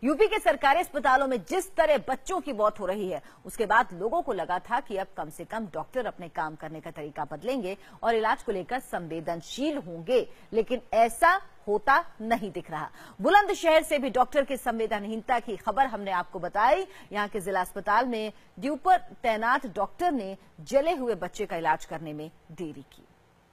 UP के सरकारी अस्पतालों में जिस तरह बच्चों की मौत हो रही है, उसके बाद लोगों को लगा था कि अब कम से कम डॉक्टर अपने काम करने का तरीका बदलेंगे और इलाज को लेकर संवेदनशील होंगे, लेकिन ऐसा होता नहीं दिख रहा। बुलंदशहर से भी डॉक्टर की संवेदनहीनता की खबर हमने आपको बताई। यहां के जिला अस्पताल में ड्यूटी पर तैनात डॉक्टर ने जले हुए बच्चे का इलाज करने में देरी की।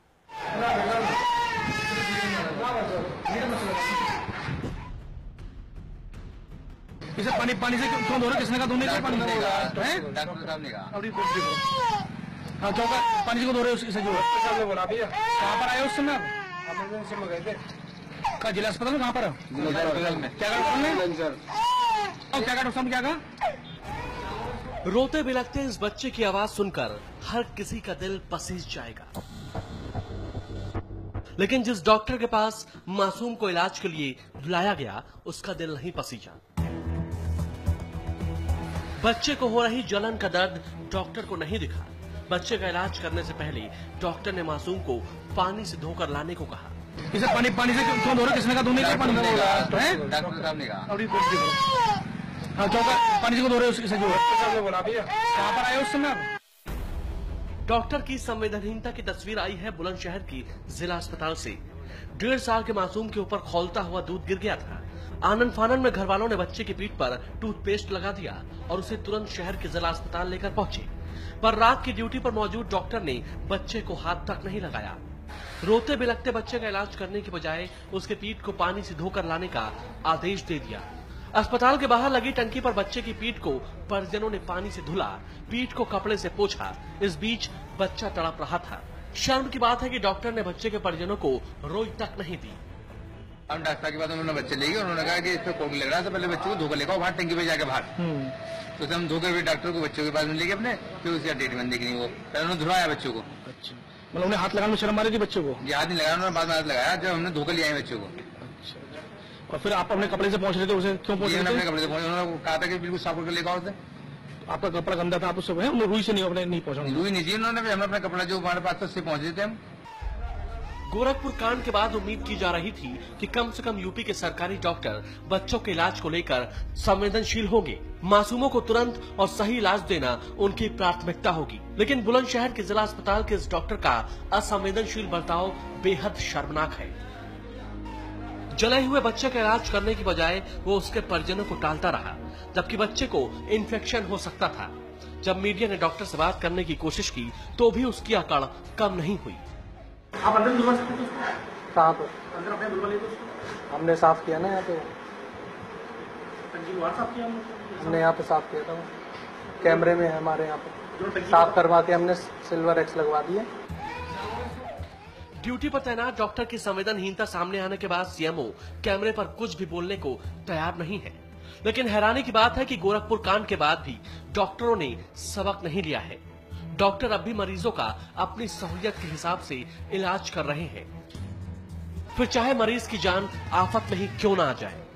इसे पानी से क्यों धो रहे? किसने कहा धोने का? पानी डॉक्टर साहब ने कहा। हाँ, क्यों पानी से क्यों धो रहे? इसे जो साहब ने बोला भैया। कहाँ पर आए उस समय आप? एमरजेंसी में गए थे। कहाँ जिला अस्पताल में? कहाँ पर? जिला अस्पताल में। क्या कहा डॉक्टर सर? क्या कहा डॉक्टर साहब ने? क्या कहा? रोते बिलखते इस बच्चे की आवाज सुनकर हर किसी का दिल पसीज जाएगा, लेकिन जिस डॉक्टर के पास मासूम को इलाज के लिए बुलाया गया, उसका दिल नहीं पसीजा। बच्चे को हो रही जलन का दर्द डॉक्टर को नहीं दिखा। बच्चे का इलाज करने से पहले डॉक्टर ने मासूम को पानी से धोकर लाने को कहा। इसे पानी से क्यों धो रहे? किसने कहा धोने का? पानी डॉक्टर साहब ने कहा। हाँ, क्यों पानी से क्यों धो रहे? इसे जो साहब ने बोला भैया। कहाँ पर आए उस समय आप? डॉक्टर की संवेदनहीनता की तस्वीर आई है बुलंदशहर की जिला अस्पताल से। 1.5 साल के मासूम के ऊपर खौलता हुआ दूध गिर गया था। आनन फानन में घर वालों ने बच्चे की पीठ पर टूथपेस्ट लगा दिया और उसे तुरंत शहर के जिला अस्पताल लेकर पहुंचे, पर रात की ड्यूटी पर मौजूद डॉक्टर ने बच्चे को हाथ तक नहीं लगाया। रोते बिलखते बच्चे का इलाज करने की बजाय उसके पीठ को पानी से धोकर लाने का आदेश दे दिया। अस्पताल के बाहर लगी टंकी पर बच्चे की पीठ को परिजनों ने पानी से धुला, पीठ को कपड़े से पोंछा। इस बीच बच्चा तड़प रहा था। शर्म की बात है कि डॉक्टर ने बच्चे के परिजनों को रोई तक नहीं दी। हम डॉक्टर के बाद उन्होंने बच्चे ले गए। उन्होंने कहा कि इस पे कोड लग रहा है, तो पहले बच्चे को धोकर लेकर बाहर टंकी पे जाके बाहर। तो उसे हम धोकर भी डॉक्टर को बच्चों के पास में ले गए अपने, फिर उसका ट्रीटमेंट देखनी। वो पहले उन्होंने धुलाया बच्चों को। अच्छा, मतलब उन्हें हाथ लगाने में शर्म आ रही थी बच्चों को? जी, हाथ नहीं लगाया उन्होंने, बाद में हाथ लगाया जब हमने धोकर लिया है बच्चों को। अच्छा, और फिर आप अपने कपड़े से पहुंच रहे थे, उसे क्यों पहुंच रहे थे? अपने कपड़े से पहुंचे। उन्होंने कहा था कि बिल्कुल साफ करके लेकर आओ उसे। आपका कपड़ा गंदा था, आप उससे रुई से नहीं पहुंचा? रुई नहीं चाहिए उन्होंने, हम अपना कपड़ा जो हमारे पास था उससे पहुंच देते हम। गोरखपुर कांड के बाद उम्मीद की जा रही थी कि कम से कम यूपी के सरकारी डॉक्टर बच्चों के इलाज को लेकर संवेदनशील होंगे। मासूमों को तुरंत और सही इलाज देना उनकी प्राथमिकता होगी, लेकिन बुलंदशहर के जिला अस्पताल के इस डॉक्टर का असंवेदनशील बर्ताव बेहद शर्मनाक है। जले हुए बच्चे का इलाज करने की बजाय वो उसके परिजनों को टालता रहा, जबकि बच्चे को इन्फेक्शन हो सकता था। जब मीडिया ने डॉक्टर से बात करने की कोशिश की तो भी उसकी अकड़ कम नहीं हुई। आप अंदर बुलवा सकते थे? कहाँ पर? अंदर अपने बुलवा लिए तो हमने साफ किया ना यहाँ पे। साफ किया हमने यहाँ पे साफ किया था, कैमरे में है हमारे यहाँ पे। साफ करवा के हमने सिल्वर एक्स लगवा दिए। ड्यूटी पर तैनात डॉक्टर की संवेदनहीनता सामने आने के बाद सीएमओ कैमरे पर कुछ भी बोलने को तैयार नहीं है। लेकिन हैरानी की बात है कि गोरखपुर कांड के बाद भी डॉक्टरों ने सबक नहीं लिया है। डॉक्टर अब भी मरीजों का अपनी सहूलियत के हिसाब से इलाज कर रहे हैं, फिर चाहे मरीज की जान आफत में ही क्यों ना आ जाए।